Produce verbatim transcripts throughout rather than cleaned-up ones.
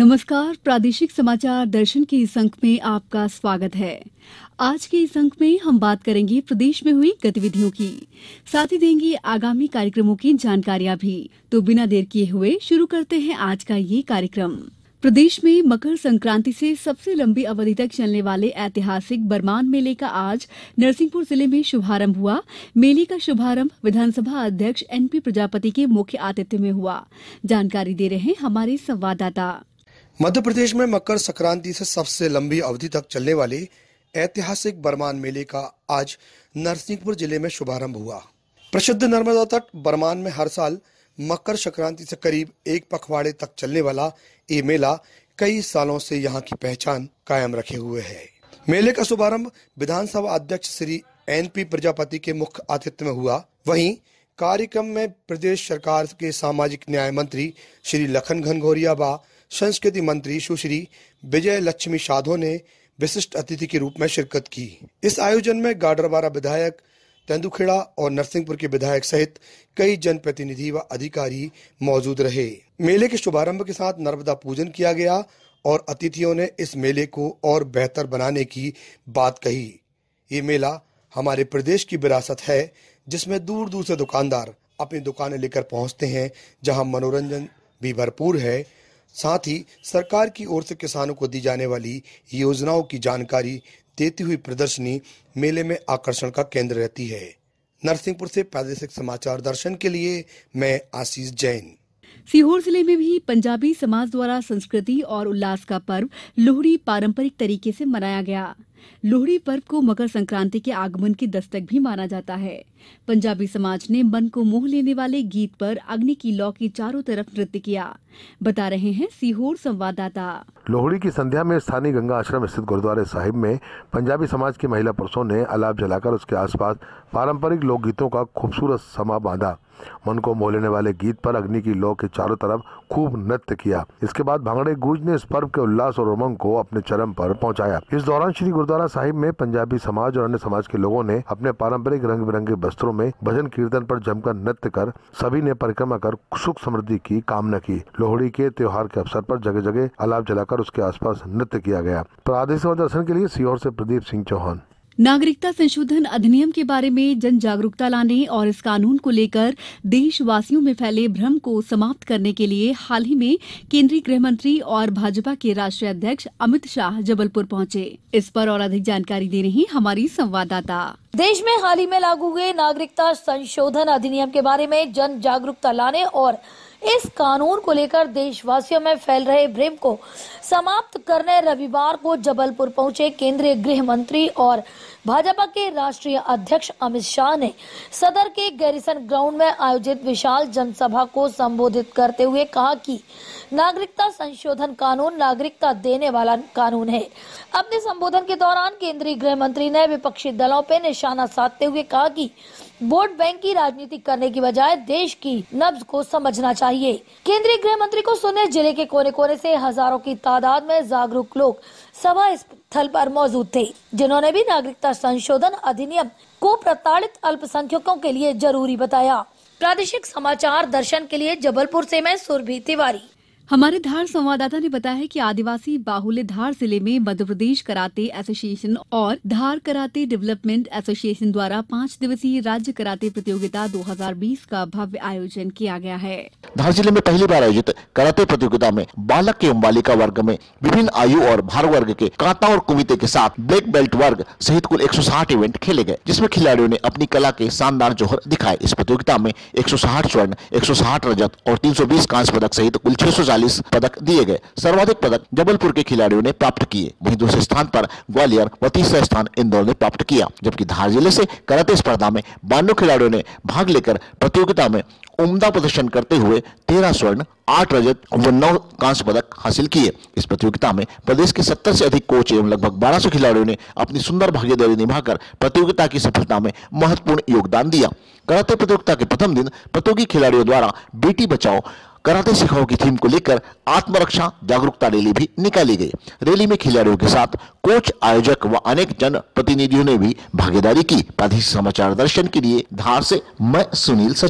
नमस्कार, प्रादेशिक समाचार दर्शन के इस अंक में आपका स्वागत है। आज के इस अंक में हम बात करेंगे प्रदेश में हुई गतिविधियों की, साथ ही देंगे आगामी कार्यक्रमों की जानकारियां भी। तो बिना देर किए हुए शुरू करते हैं आज का ये कार्यक्रम। प्रदेश में मकर संक्रांति से सबसे लंबी अवधि तक चलने वाले ऐतिहासिक बरमान मेले का आज नरसिंहपुर जिले में शुभारंभ हुआ। मेले का शुभारंभ विधानसभा अध्यक्ष एनपी प्रजापति के मुख्य आतिथ्य में हुआ। जानकारी दे रहे हैं हमारे संवाददाता। मध्य प्रदेश में मकर संक्रांति से सबसे लंबी अवधि तक चलने वाले ऐतिहासिक बरमान मेले का आज नरसिंहपुर जिले में शुभारंभ हुआ। प्रसिद्ध नर्मदा तट बरमान में हर साल मकर संक्रांति से करीब एक पखवाड़े तक चलने वाला ये मेला कई सालों से यहाँ की पहचान कायम रखे हुए है। मेले का शुभारंभ विधानसभा अध्यक्ष श्री एनपी प्रजापति के मुख्य आतिथ्य में हुआ। वहीं कार्यक्रम में प्रदेश सरकार के सामाजिक न्याय मंत्री श्री लखन घनघोरिया व संस्कृति मंत्री सुश्री विजय लक्ष्मी साधो ने विशिष्ट अतिथि के रूप में शिरकत की। इस आयोजन में गाडरवारा विधायक तेंदुखेड़ा और नरसिंहपुर के विधायक सहित कई जनप्रतिनिधि व अधिकारी मौजूद रहे। मेले के शुभारंभ के साथ नर्मदा पूजन किया गया और अतिथियों ने इस मेले को और बेहतर बनाने की बात कही। ये मेला हमारे प्रदेश की विरासत है, जिसमें दूर दूर से दुकानदार अपनी दुकानें लेकर पहुंचते हैं, जहां मनोरंजन भी भरपूर है। साथ ही सरकार की ओर से किसानों को दी जाने वाली योजनाओं की जानकारी देती हुई प्रदर्शनी मेले में आकर्षण का केंद्र रहती है। नरसिंहपुर से प्रादेशिक समाचार दर्शन के लिए मैं आशीष जैन। सीहोर जिले में भी पंजाबी समाज द्वारा संस्कृति और उल्लास का पर्व लोहड़ी पारंपरिक तरीके से मनाया गया। लोहड़ी पर्व को मकर संक्रांति के आगमन की दस्तक भी माना जाता है। पंजाबी समाज ने मन को मोह लेने वाले गीत पर अग्नि की लौ की चारों तरफ नृत्य किया, बता रहे हैं सीहोर संवाददाता। लोहड़ी की संध्या में स्थानीय गंगा आश्रम स्थित गुरुद्वारे साहिब में पंजाबी समाज की महिला पुरुषों ने अलाव जलाकर उसके आसपास पारंपरिक लोकगीतों का खूबसूरत समा बांधा। मन को मोह लेने वाले गीत पर अग्नि की लौ के चारों तरफ खूब नृत्य किया। इसके बाद भांगड़े गूंज ने इस पर्व के उल्लास और उमंग को अपने चरम पर पहुंचाया। इस दौरान श्री गुरुद्वारा साहिब में पंजाबी समाज और अन्य समाज के लोगों ने अपने पारंपरिक रंग बिरंगे वस्त्रों में भजन कीर्तन पर जमकर नृत्य कर सभी ने परिक्रमा कर सुख समृद्धि की कामना की। लोहड़ी के त्योहार के अवसर पर जगह जगह अलाव जलाकर उसके आसपास नृत्य किया गया। प्रादेशिक दर्शन के लिए सीहोर से प्रदीप सिंह चौहान। नागरिकता संशोधन अधिनियम के बारे में जन जागरूकता लाने और इस कानून को लेकर देशवासियों में फैले भ्रम को समाप्त करने के लिए हाल ही में केंद्रीय गृह मंत्री और भाजपा के राष्ट्रीय अध्यक्ष अमित शाह जबलपुर पहुंचे। इस पर और अधिक जानकारी दे रही हमारी संवाददाता। देश में हाल ही में लागू हुए नागरिकता संशोधन अधिनियम के बारे में जन जागरूकता लाने और इस कानून को लेकर देशवासियों में फैल रहे भ्रम को समाप्त करने रविवार को जबलपुर पहुंचे केंद्रीय गृह मंत्री और भाजपा के राष्ट्रीय अध्यक्ष अमित शाह ने सदर के गैरिसन ग्राउंड में आयोजित विशाल जनसभा को संबोधित करते हुए कहा कि नागरिकता संशोधन कानून नागरिकता देने वाला कानून है। अपने संबोधन के दौरान केंद्रीय गृह मंत्री ने विपक्षी दलों पर निशाना साधते हुए कहा कि वोट बैंक की राजनीति करने की बजाय देश की नब्ज को समझना चाहिए। केंद्रीय गृह मंत्री को सुनने जिले के कोने कोने से हजारों की तादाद में जागरूक लोग सभा स्थल पर मौजूद थे, जिन्होंने भी नागरिकता संशोधन अधिनियम को प्रताड़ित अल्पसंख्यकों के लिए जरूरी बताया। प्रादेशिक समाचार दर्शन के लिए जबलपुर से मैं सुरभि तिवारी। हमारे धार संवाददाता ने बताया है कि आदिवासी बाहुल्य धार जिले में मध्य प्रदेश कराटे एसोसिएशन और धार कराटे डेवलपमेंट एसोसिएशन द्वारा पाँच दिवसीय राज्य कराटे प्रतियोगिता दो हज़ार बीस का भव्य आयोजन किया गया है। धार जिले में पहली बार आयोजित कराटे प्रतियोगिता में बालक एवं बालिका वर्ग में विभिन्न आयु और भार वर्ग के कांटा और कुमिते के साथ ब्लैक बेल्ट वर्ग सहित कुल एक सौ साठ इवेंट खेले गए, जिसमें खिलाड़ियों ने अपनी कला के शानदार जोहर दिखाए। इस प्रतियोगिता में एक सौ साठ स्वर्ण, एक सौ साठ रजत और तीन सौ बीस कांस्य पदक सहित कुल छह सौ चालीस पदक दिए गए। सर्वाधिक पदक जबलपुर के खिलाड़ियों ने प्राप्त किए। वहीं दूसरे स्थान पर ग्वालियर व तीसरा स्थान इंदौर ने प्राप्त किया, जबकि धार जिले से कराटे स्पर्धा में बानवे खिलाड़ियों ने भाग लेकर प्रतियोगिता में उम्दा प्रदर्शन करते हुए तेरह स्वर्ण, आठ रजत व नौ कांस्य पदक हासिल किए। इस प्रतियोगिता में प्रदेश के सत्तर से अधिक कोच एवं लगभग बारह सौ खिलाड़ियों ने अपनी सुंदर भागीदारी निभाकर प्रतियोगिता की सफलता में महत्वपूर्ण योगदान दिया। कराटे प्रतियोगिता के प्रथम दिन प्रतियोगी खिलाड़ियों द्वारा बेटी बचाओ कराटे सिखाओ की थीम को लेकर आत्मरक्षा जागरूकता रैली भी निकाली गई। रैली में खिलाड़ियों के साथ कोच, आयोजक व अनेक जन प्रतिनिधियों ने भी भागीदारी की। प्रादेशिक समाचार दर्शन के लिए धार से मैं सुनील सचान।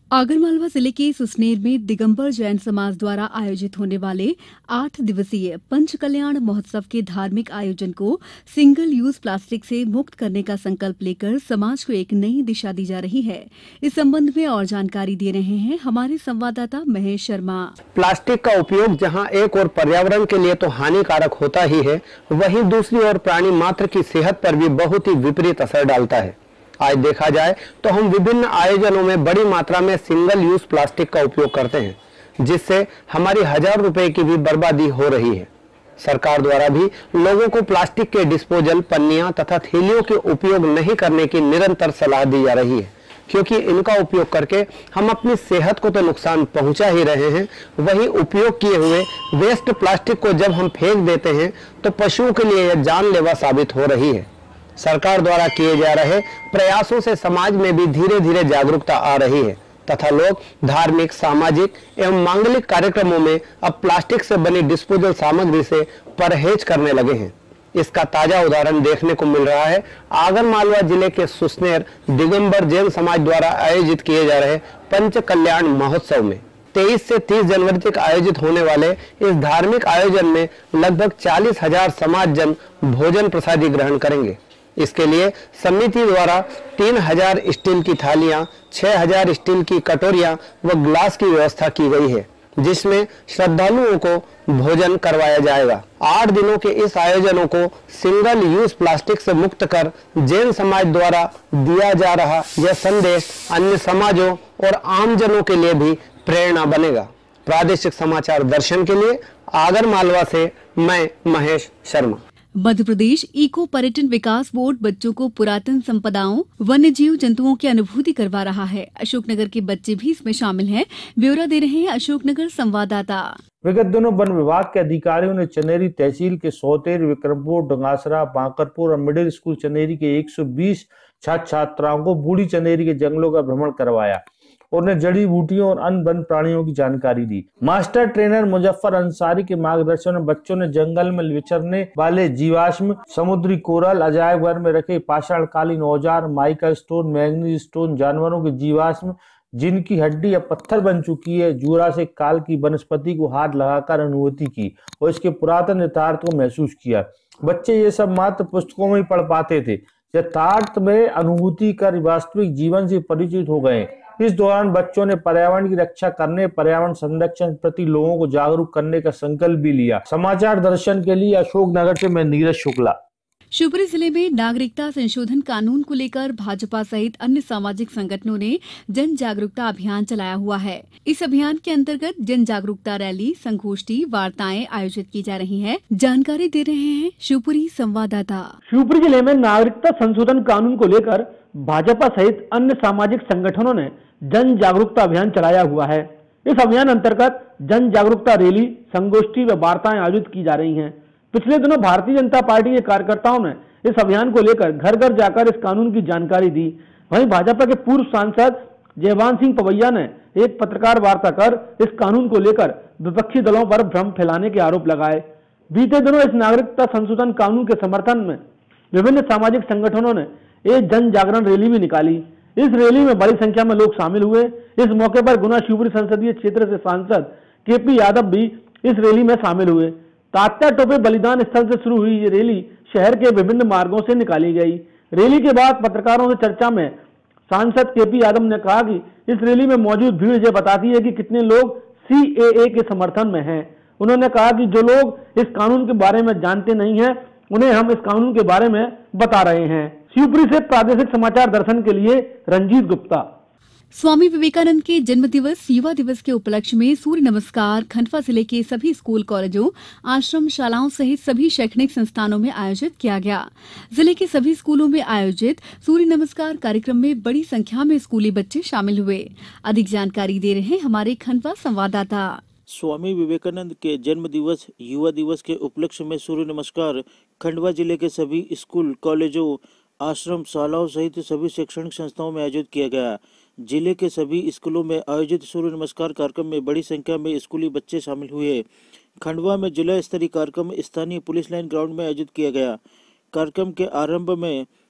आगरमालवा जिले के सुसनेर में दिगंबर जैन समाज द्वारा आयोजित होने वाले आठ दिवसीय पंच कल्याण महोत्सव के धार्मिक आयोजन को सिंगल यूज प्लास्टिक से मुक्त करने का संकल्प लेकर समाज को एक नई दिशा दी जा रही है। इस संबंध में और जानकारी दे रहे हैं हमारे संवाददाता महेश शर्मा। प्लास्टिक का उपयोग जहां एक और पर्यावरण के लिए तो हानिकारक होता ही है, वहीं दूसरी ओर प्राणी मात्र की सेहत पर भी बहुत ही विपरीत असर डालता है। आज देखा जाए तो हम विभिन्न आयोजनों में बड़ी मात्रा में सिंगल यूज प्लास्टिक का उपयोग करते हैं, जिससे हमारी हजार रुपए की भी बर्बादी हो रही है। सरकार द्वारा भी लोगों को प्लास्टिक के डिस्पोजल, पन्नियां तथा थैलियों के उपयोग नहीं करने की निरंतर सलाह दी जा रही है, क्योंकि इनका उपयोग करके हम अपनी सेहत को तो नुकसान पहुंचा ही रहे हैं, वहीं उपयोग किए हुए वेस्ट प्लास्टिक को जब हम फेंक देते हैं तो पशुओं के लिए यह जानलेवा साबित हो रही है। सरकार द्वारा किए जा रहे प्रयासों से समाज में भी धीरे धीरे जागरूकता आ रही है तथा लोग धार्मिक, सामाजिक एवं मांगलिक कार्यक्रमों में अब प्लास्टिक से बनी डिस्पोजल सामग्री से परहेज करने लगे हैं। इसका ताजा उदाहरण देखने को मिल रहा है आगरमालवा जिले के सुसनेर दिगंबर जैन समाज द्वारा आयोजित किए जा रहे पंच कल्याण महोत्सव में। तेईस से तीस जनवरी तक आयोजित होने वाले इस धार्मिक आयोजन में लगभग चालीस हजार समाज जन भोजन प्रसादी ग्रहण करेंगे। इसके लिए समिति द्वारा तीन हजार स्टील की थालियां, छह हजार स्टील की कटोरियां व ग्लास की व्यवस्था की गई है, जिसमें श्रद्धालुओं को भोजन करवाया जाएगा। आठ दिनों के इस आयोजनों को सिंगल यूज प्लास्टिक से मुक्त कर जैन समाज द्वारा दिया जा रहा यह संदेश अन्य समाजों और आमजनों के लिए भी प्रेरणा बनेगा। प्रादेशिक समाचार दर्शन के लिए आगरमालवा से मैं महेश शर्मा। मध्य प्रदेश इको पर्यटन विकास बोर्ड बच्चों को पुरातन संपदाओं, वन्य जीव जंतुओं की अनुभूति करवा रहा है। अशोकनगर के बच्चे भी इसमें शामिल हैं। ब्यौरा दे रहे हैं अशोकनगर संवाददाता। विगत दिनों वन विभाग के अधिकारियों ने चनेरी तहसील के सौतेर, विक्रमपुर, डंगासरा, बांकरपुर और मिडिल स्कूल चनेरी के एक सौ बीस छात्र छात्राओं को बूढ़ी चनेरी के जंगलों का भ्रमण करवाया और उन्हें जड़ी बूटियों और अन्य वन प्राणियों की जानकारी दी। मास्टर ट्रेनर मुजफ्फर अंसारी के मार्गदर्शन में बच्चों ने जंगल में विचरने वाले जीवाश्म, समुद्री कोरल, अजायब घर में रखे पाषाणकालीन औजार, माइका स्टोन, मैग्नीज स्टोन, जानवरों के जीवाश्म जिनकी हड्डी या पत्थर बन चुकी है, जुरासिक काल की वनस्पति को हाथ लगाकर अनुभूति की और इसके पुरातन यथार्थ को महसूस किया। बच्चे ये सब मात्र पुस्तकों में ही पढ़ पाते थे, यथार्थ में अनुभूति कर वास्तविक जीवन से परिचित हो गए। इस दौरान बच्चों ने पर्यावरण की रक्षा करने, पर्यावरण संरक्षण प्रति लोगों को जागरूक करने का संकल्प भी लिया। समाचार दर्शन के लिए अशोकनगर से मैं नीरज शुक्ला। शिवपुरी जिले में नागरिकता संशोधन कानून को लेकर भाजपा सहित अन्य सामाजिक संगठनों ने जन जागरूकता अभियान चलाया हुआ है। इस अभियान के अंतर्गत जन जागरूकता रैली, संगोष्ठी, वार्ताएं आयोजित की जा रही हैं। जानकारी दे रहे हैं शिवपुरी संवाददाता। शिवपुरी जिले में नागरिकता संशोधन कानून को लेकर भाजपा सहित अन्य सामाजिक संगठनों ने जन जागरूकता अभियान चलाया हुआ है। इस अभियान अंतर्गत जन जागरूकता रैली, संगोष्ठी व वार्ताएं आयोजित की जा रही हैं। पिछले दिनों भारतीय जनता पार्टी के कार्यकर्ताओं ने इस अभियान को लेकर घर घर जाकर इस कानून की जानकारी दी। वहीं भाजपा के पूर्व सांसद जयवान सिंह पवैया ने एक पत्रकार वार्ता कर इस कानून को लेकर विपक्षी दलों पर भ्रम फैलाने के आरोप लगाए। बीते दिनों इस नागरिकता संशोधन कानून के समर्थन में विभिन्न सामाजिक संगठनों ने एक जन जागरण रैली भी निकाली। इस रैली में बड़ी संख्या में लोग शामिल हुए। इस मौके पर गुना शिवपुरी संसदीय क्षेत्र से सांसद के पी यादव भी इस रैली में शामिल हुए। तात्या टोपे बलिदान स्थल से शुरू हुई ये रैली शहर के विभिन्न मार्गों से निकाली गई। रैली के बाद पत्रकारों से चर्चा में सांसद के पी यादव ने कहा कि इस रैली में मौजूद भीड़ ये बताती है कि कितने लोग सी ए ए के समर्थन में हैं। उन्होंने कहा कि जो लोग इस कानून के बारे में जानते नहीं हैं, उन्हें हम इस कानून के बारे में बता रहे हैं। शिवपुरी से प्रादेशिक समाचार दर्शन के लिए रंजीत गुप्ता। स्वामी विवेकानंद के जन्म दिवस, युवा दिवस के उपलक्ष्य में सूर्य नमस्कार खंडवा जिले के सभी स्कूल, कॉलेजों, आश्रम शालाओं सहित सभी शैक्षणिक संस्थानों में आयोजित किया गया। जिले के सभी स्कूलों में आयोजित सूर्य नमस्कार कार्यक्रम में बड़ी संख्या में स्कूली बच्चे शामिल हुए। अधिक जानकारी दे रहे हैं हमारे खंडवा संवाददाता। स्वामी विवेकानंद के जन्म दिवस, युवा दिवस के उपलक्ष्य में सूर्य नमस्कार खंडवा जिले के सभी स्कूल, कॉलेजों, आश्रम शालाओं सहित सभी शैक्षणिक संस्थाओं में आयोजित किया गया। जिले के सभी स्कूलों में आयोजित सूर्य नमस्कार कार्यक्रम में बड़ी संख्या में स्कूली बच्चे शामिल हुए। खंडवा में जिला स्तरीय कार्यक्रम स्थानीय पुलिस लाइन ग्राउंड में आयोजित किया गया। कार्यक्रम के आरंभ में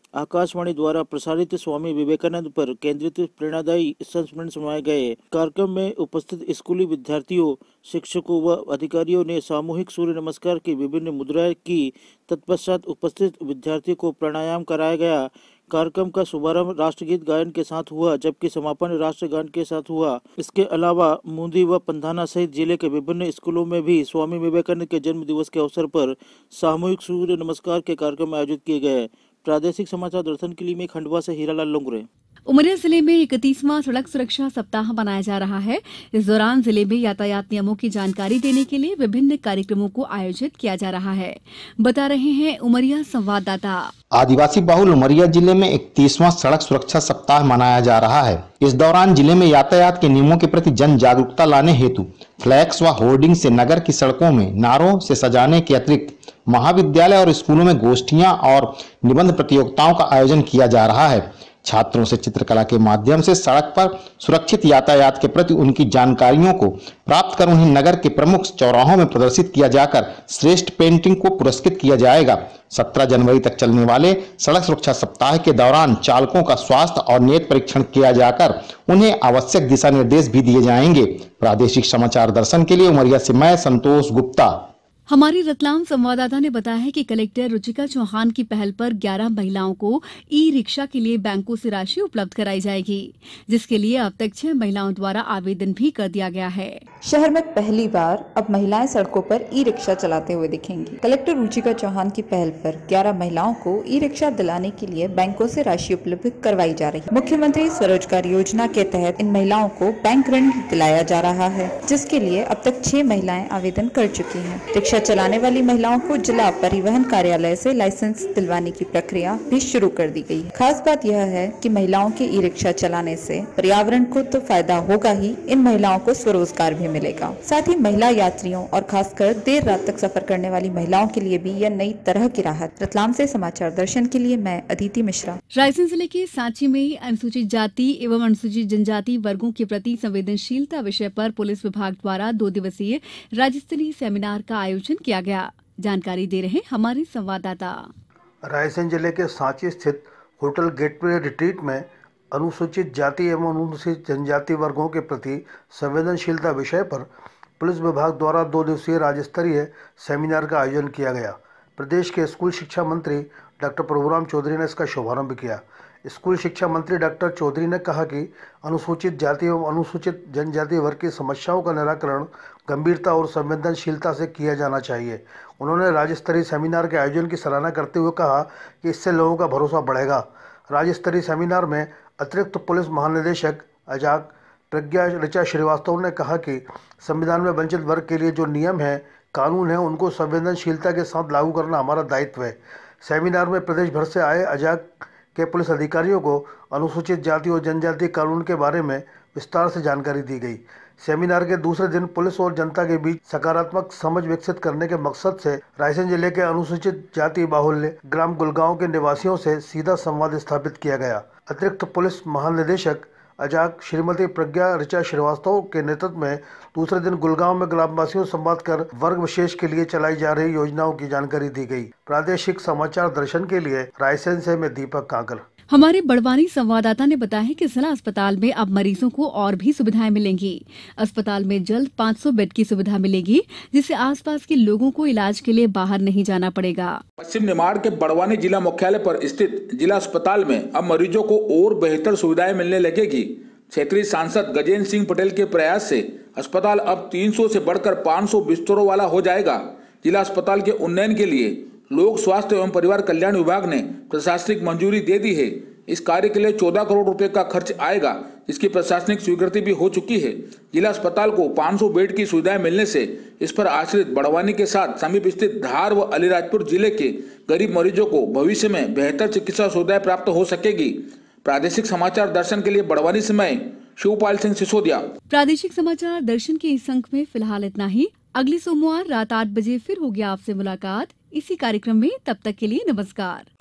आकाशवाणी द्वारा प्रसारित स्वामी विवेकानंद पर केंद्रित प्रेरणादायी संस्मरण सुनाए गए। कार्यक्रम में उपस्थित स्कूली विद्यार्थियों, शिक्षकों व अधिकारियों ने सामूहिक सूर्य नमस्कार की विभिन्न मुद्राएं की। तत्पश्चात उपस्थित विद्यार्थियों को प्राणायाम कराया गया। कार्यक्रम का शुभारंभ राष्ट्रगीत गायन के साथ हुआ, जबकि समापन राष्ट्रगान के साथ हुआ। इसके अलावा मूंदी व पंधाना सहित जिले के विभिन्न स्कूलों में भी स्वामी विवेकानंद के जन्म दिवस के अवसर पर सामूहिक सूर्य नमस्कार के कार्यक्रम आयोजित किए गए। प्रादेशिक समाचार दर्शन के लिए मैं खंडवा से हीरालाल लोंगरे। उमरिया जिले में इकतीसवां सड़क सुरक्षा सप्ताह मनाया जा रहा है। इस दौरान जिले में यातायात नियमों की जानकारी देने के लिए विभिन्न कार्यक्रमों को आयोजित किया जा रहा है, बता रहे हैं उमरिया संवाददाता। आदिवासी बहुल उमरिया जिले में इकतीसवां सड़क सुरक्षा सप्ताह मनाया जा रहा है। इस दौरान जिले में यातायात के नियमों के प्रति जन जागरूकता लाने हेतु फ्लैक्स व होर्डिंग से नगर की सड़कों में नारों से सजाने के अतिरिक्त महाविद्यालय और स्कूलों में गोष्ठियां और निबंध प्रतियोगिताओं का आयोजन किया जा रहा है। छात्रों से चित्रकला के माध्यम से सड़क पर सुरक्षित यातायात के प्रति उनकी जानकारियों को प्राप्त कर उन्हें नगर के प्रमुख चौराहों में प्रदर्शित किया जाकर श्रेष्ठ पेंटिंग को पुरस्कृत किया जाएगा। सत्रह जनवरी तक चलने वाले सड़क सुरक्षा सप्ताह के दौरान चालकों का स्वास्थ्य और नेत्र परीक्षण किया जाकर उन्हें आवश्यक दिशा निर्देश भी दिए जाएंगे। प्रादेशिक समाचार दर्शन के लिए उमरिया से मैं संतोष गुप्ता। हमारी रतलाम संवाददाता ने बताया है कि कलेक्टर रुचिका चौहान की पहल पर ग्यारह महिलाओं को ई रिक्शा के लिए बैंकों से राशि उपलब्ध कराई जाएगी, जिसके लिए अब तक छह महिलाओं द्वारा आवेदन भी कर दिया गया है। शहर में पहली बार अब महिलाएं सड़कों पर ई रिक्शा चलाते हुए दिखेंगी। कलेक्टर रुचिका चौहान की पहल पर ग्यारह महिलाओं को ई रिक्शा दिलाने के लिए बैंकों से राशि उपलब्ध करवाई जा रही है। मुख्यमंत्री स्वरोजगार योजना के तहत इन महिलाओं को बैंक ऋण दिलाया जा रहा है, जिसके लिए अब तक छह महिलाएं आवेदन कर चुकी हैं। रिक्शा चलाने वाली महिलाओं को जिला परिवहन कार्यालय से लाइसेंस दिलवाने की प्रक्रिया भी शुरू कर दी गई है। खास बात यह है कि महिलाओं के ई रिक्शा चलाने से पर्यावरण को तो फायदा होगा ही, इन महिलाओं को स्वरोजगार भी मिलेगा। साथ ही महिला यात्रियों और खासकर देर रात तक सफर करने वाली महिलाओं के लिए भी यह नई तरह की राहत। रतलाम से समाचार दर्शन के लिए मैं अदिति मिश्रा। रायसेन जिले के सांची में अनुसूचित जाति एवं अनुसूचित जनजाति वर्गों के प्रति संवेदनशीलता विषय पर पुलिस विभाग द्वारा दो दिवसीय राज्य स्तरीय सेमिनार का आयोजन किया गया। जानकारी दे रहे हमारे संवाददाता। रायसेन जिले के सांची स्थित होटल गेटवे रिट्रीट में अनुसूचित जाति एवं अनुसूचित जनजाति वर्गों के प्रति संवेदनशीलता विषय पर पुलिस विभाग द्वारा दो दिवसीय राज्य स्तरीय सेमिनार का आयोजन किया गया। प्रदेश के स्कूल शिक्षा मंत्री डॉक्टर प्रभुराम चौधरी ने इसका शुभारंभ किया। स्कूल शिक्षा मंत्री डॉक्टर चौधरी ने कहा कि अनुसूचित जाति एवं अनुसूचित जनजाति वर्ग की समस्याओं का निराकरण गंभीरता और संवेदनशीलता से किया जाना चाहिए। उन्होंने राज्य स्तरीय सेमिनार के आयोजन की सराहना करते हुए कहा कि इससे लोगों का भरोसा बढ़ेगा। राज्य स्तरीय सेमिनार में अतिरिक्त पुलिस महानिदेशक अजाक प्रज्ञा ऋचा श्रीवास्तव ने कहा कि संविधान में वंचित वर्ग के लिए जो नियम है, कानून है, उनको संवेदनशीलता के साथ लागू करना हमारा दायित्व है। सेमिनार में प्रदेश भर से आए अजाक के पुलिस अधिकारियों को अनुसूचित जाति और जनजाति कानून के बारे में विस्तार से जानकारी दी गई। सेमिनार के दूसरे दिन पुलिस और जनता के बीच सकारात्मक समझ विकसित करने के मकसद से रायसेन जिले के अनुसूचित जाति बाहुल्य ग्राम गुलगांव के निवासियों से सीधा संवाद स्थापित किया गया। अतिरिक्त पुलिस महानिदेशक अजाक श्रीमती प्रज्ञा ऋचा श्रीवास्तव के नेतृत्व में दूसरे दिन गुलगांव में ग्रामवासियों से संवाद कर वर्ग विशेष के लिए चलाई जा रही योजनाओं की जानकारी दी गई। प्रादेशिक समाचार दर्शन के लिए रायसेन से मैं दीपक कांकर। हमारे बड़वानी संवाददाता ने बताया है कि जिला अस्पताल में अब मरीजों को और भी सुविधाएं मिलेंगी। अस्पताल में जल्द पाँच सौ बेड की सुविधा मिलेगी, जिससे आसपास के लोगों को इलाज के लिए बाहर नहीं जाना पड़ेगा। पश्चिम निमाड़ के बड़वानी जिला मुख्यालय पर स्थित जिला अस्पताल में अब मरीजों को और बेहतर सुविधाएं मिलने लगेगी। क्षेत्रीय सांसद गजेंद्र सिंह पटेल के प्रयास से अस्पताल अब तीन सौ से बढ़कर पाँच सौ बिस्तरों वाला हो जाएगा। जिला अस्पताल के उन्नयन के लिए लोक स्वास्थ्य एवं परिवार कल्याण विभाग ने प्रशासनिक मंजूरी दे दी है। इस कार्य के लिए चौदह करोड़ रुपए का खर्च आएगा, जिसकी प्रशासनिक स्वीकृति भी हो चुकी है। जिला अस्पताल को पाँच सौ बेड की सुविधाएं मिलने से इस पर आश्रित बड़वानी के साथ समीप स्थित धार व अलीराजपुर जिले के गरीब मरीजों को भविष्य में बेहतर चिकित्सा सुविधाएं प्राप्त हो सकेगी। प्रादेशिक समाचार दर्शन के लिए बड़वानी से मैं शिवपाल सिंह सिसोदिया। प्रादेशिक समाचार दर्शन के इस अंक में फिलहाल इतना ही। अगले सोमवार रात आठ बजे फिर होगी आपसे मुलाकात इसी कार्यक्रम में। तब तक के लिए नमस्कार।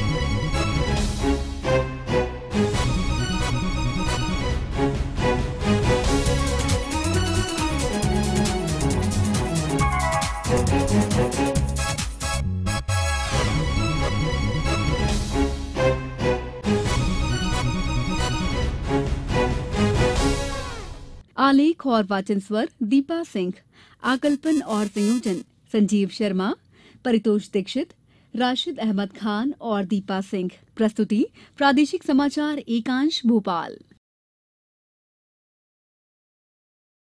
आलेख और वाचन स्वर दीपा सिंह, आकल्पन और संयोजन संजीव शर्मा, परितोष दीक्षित, राशिद अहमद खान और दीपा सिंह। प्रस्तुति प्रादेशिक समाचार एकांश भोपाल।